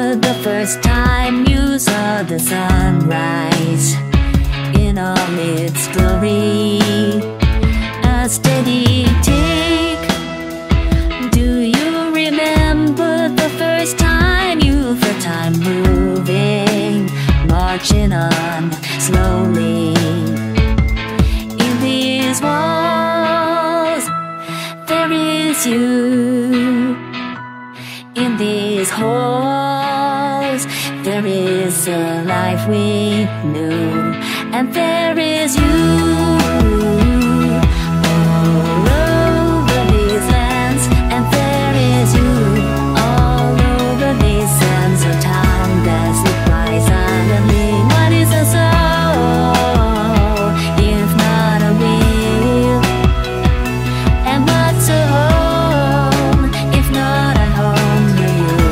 the first time you saw the sunrise in all its glory? A steady tick. Do you remember the first time you felt time moving, marching on slowly? In these walls, there is you. In these halls, there is a life we knew, and there is you. All over these lands, and there is you. All over these sands of time that slip by silently. What is a soul if not a will? And what's a home if not a home to you?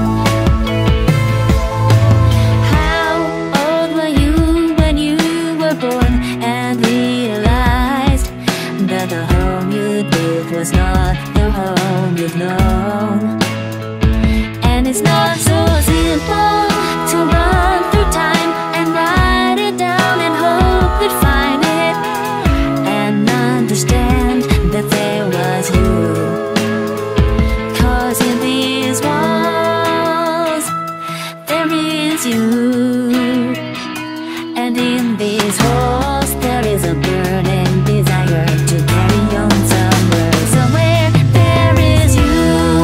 How old were you when you were born and realized that the home you built was not the home you've known? And it's not so simple to run through time and write it down and hope you'd find it and understand that there was you. 'Cause in these walls, there is you. And in these halls, there is a burning desire to carry on somewhere. Somewhere there is you.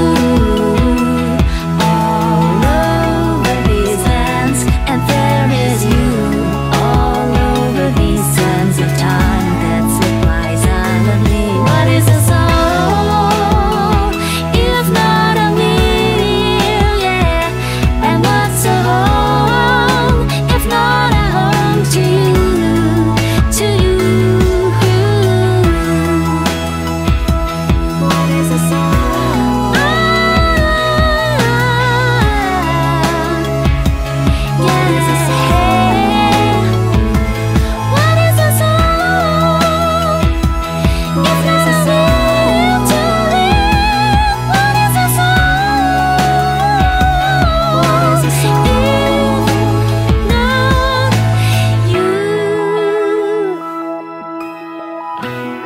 All over these lands, and there is you. All over these sands of time that slip by silently. What is a soul if not a meal? Yeah. And what's a home if not a home to you? To you. What is a soul? What is a soul? What is a soul if not a will to live? What is a soul? What is a soul if not you?